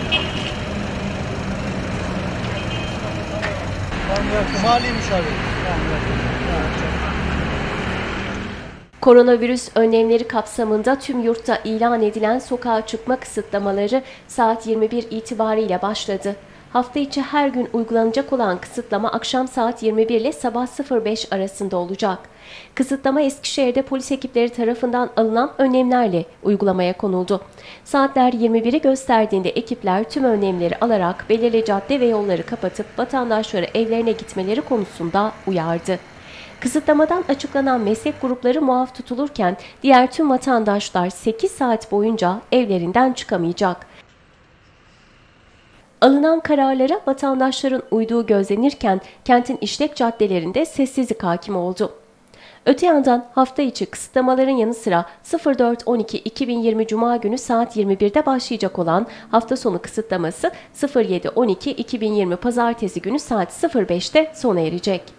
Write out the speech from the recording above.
Maliymiş abi. Koronavirüs önlemleri kapsamında tüm yurtta ilan edilen sokağa çıkma kısıtlamaları saat 21 itibariyle başladı. Hafta içi her gün uygulanacak olan kısıtlama akşam saat 21 ile sabah 05 arasında olacak. Kısıtlama Eskişehir'de polis ekipleri tarafından alınan önlemlerle uygulamaya konuldu. Saatler 21'i gösterdiğinde ekipler tüm önlemleri alarak belirli cadde ve yolları kapatıp vatandaşları evlerine gitmeleri konusunda uyardı. Kısıtlamadan açıklanan meslek grupları muaf tutulurken diğer tüm vatandaşlar 8 saat boyunca evlerinden çıkamayacak. Alınan kararlara vatandaşların uyduğu gözlenirken kentin işlek caddelerinde sessizlik hakim oldu. Öte yandan hafta içi kısıtlamaların yanı sıra 04.12.2020 Cuma günü saat 21'de başlayacak olan hafta sonu kısıtlaması 07.12.2020 Pazartesi günü saat 05'te sona erecek.